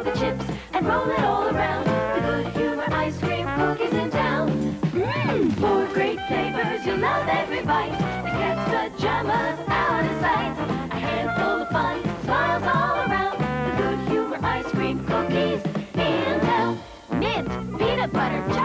chocolate chips and roll it all around. The Good Humor ice cream cookies in town. Mmm, 4 great flavors, you'll love every bite. The cat's pajamas out of sight. A handful of fun, smiles all around. The Good Humor ice cream cookies in town. Mint, peanut butter, chocolate.